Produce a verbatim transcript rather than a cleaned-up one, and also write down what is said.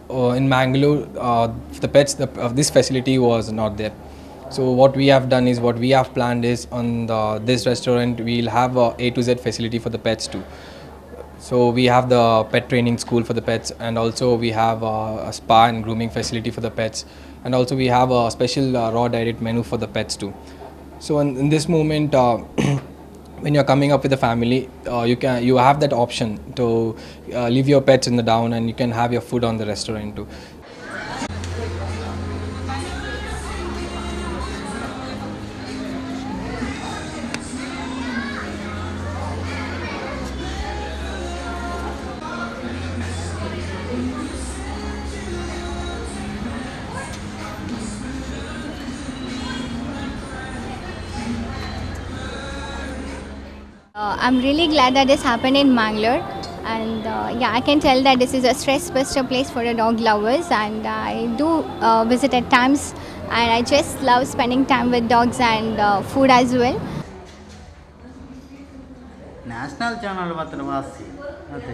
uh, in Mangalore, uh, the pets, the, uh, this facility was not there. So what we have done is, what we have planned is, on the, this restaurant we'll have a A to Z facility for the pets too. So we have the pet training school for the pets, and also we have uh, a spa and grooming facility for the pets, and also we have a special uh, raw diet menu for the pets too. So in, in this moment, uh, when you're coming up with a family, uh, you can you have that option to uh, leave your pets in the down, and you can have your food on the restaurant too. Uh, I'm really glad that this happened in Mangalore, and uh, yeah, I can tell that this is a stress buster place for the dog lovers, and I do uh, visit at times, and I just love spending time with dogs and uh, food as well. National channel ಮಾತ್ರ ವಾಸಿ ಅದೇ